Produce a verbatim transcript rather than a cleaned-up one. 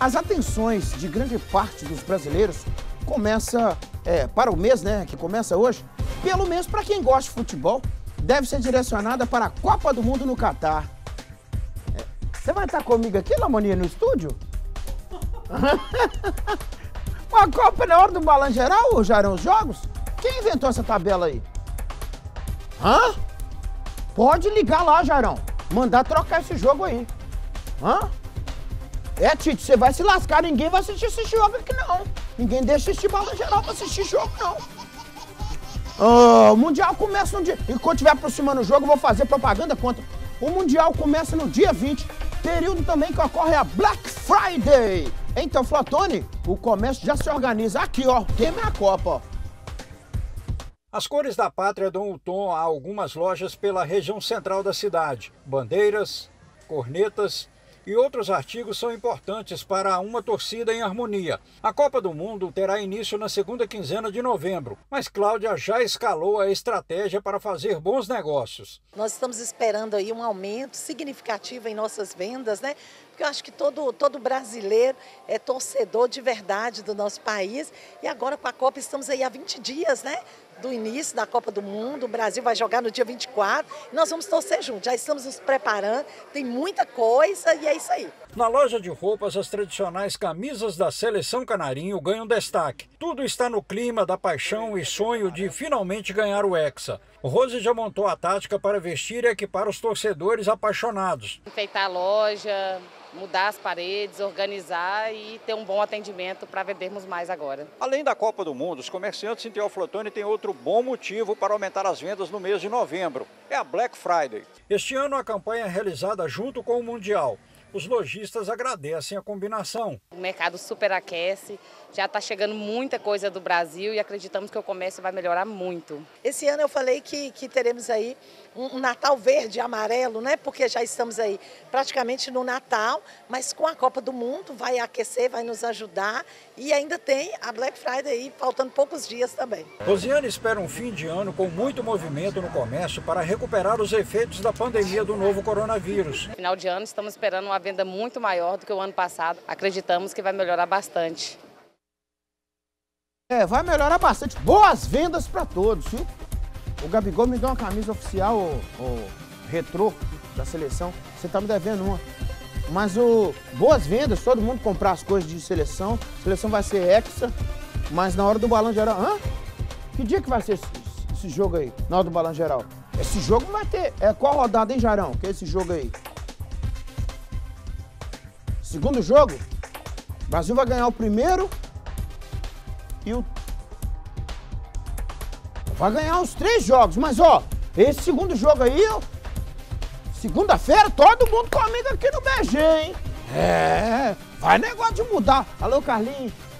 As atenções de grande parte dos brasileiros começa é, para o mês, né, que começa hoje, pelo menos para quem gosta de futebol, deve ser direcionada para a Copa do Mundo no Catar. É, você vai estar comigo aqui, Lamoninha, no estúdio? A Copa na hora do balanço geral, já eram os jogos? Quem inventou essa tabela aí? Hã? Pode ligar lá, Jairão. Mandar trocar esse jogo aí. Hã? É, Tite, você vai se lascar, ninguém vai assistir esse jogo aqui não. Ninguém deixa assistir balanço geral pra assistir jogo, não. Oh, o Mundial começa no dia... E quando estiver aproximando o jogo, eu vou fazer propaganda contra. O Mundial começa no dia vinte, período também que ocorre a Black Friday. Então, Flatone, o comércio já se organiza. Aqui, ó, tema é a Copa, ó. As cores da pátria dão o tom a algumas lojas pela região central da cidade. Bandeiras, cornetas e outros artigos são importantes para uma torcida em harmonia. A Copa do Mundo terá início na segunda quinzena de novembro, mas Cláudia já escalou a estratégia para fazer bons negócios. Nós estamos esperando aí um aumento significativo em nossas vendas, né? Porque eu acho que todo, todo brasileiro é torcedor de verdade do nosso país. E agora com a Copa estamos aí há vinte dias, né? Do início da Copa do Mundo, o Brasil vai jogar no dia vinte e quatro e nós vamos torcer juntos, já estamos nos preparando, tem muita coisa e é isso aí. Na loja de roupas, as tradicionais camisas da Seleção Canarinho ganham destaque. Tudo está no clima da paixão e sonho de finalmente ganhar o Hexa. O Rose já montou a tática para vestir e equipar os torcedores apaixonados. Enfeitar a loja, mudar as paredes, organizar e ter um bom atendimento para vendermos mais agora. Além da Copa do Mundo, os comerciantes em Teoflotone têm outro bom motivo para aumentar as vendas no mês de novembro. É a Black Friday. Este ano a campanha é realizada junto com o Mundial. Os lojistas agradecem a combinação. O mercado superaquece, já está chegando muita coisa do Brasil e acreditamos que o comércio vai melhorar muito. Esse ano eu falei que, que teremos aí um, um Natal verde e amarelo, né? Porque já estamos aí praticamente no Natal, mas com a Copa do Mundo vai aquecer, vai nos ajudar e ainda tem a Black Friday aí, faltando poucos dias também. Rosiane espera um fim de ano com muito movimento no comércio para recuperar os efeitos da pandemia do novo coronavírus. No final de ano estamos esperando uma venda muito maior do que o ano passado. Acreditamos que vai melhorar bastante. É, vai melhorar bastante. Boas vendas para todos, viu? O Gabigol me deu uma camisa oficial, o, o retrô da seleção. Você tá me devendo uma. Mas o boas vendas, todo mundo comprar as coisas de seleção. A seleção vai ser hexa, mas na hora do balanço geral... Hã? Que dia que vai ser esse, esse jogo aí, na hora do balanço geral? Esse jogo vai ter... É qual rodada, hein, Jairão? Que é esse jogo aí? Segundo jogo, o Brasil vai ganhar o primeiro e o... Vai ganhar os três jogos, mas ó, esse segundo jogo aí, segunda-feira, todo mundo comigo aqui no B G, hein? É, vai negócio de mudar. Alô, Carlinhos.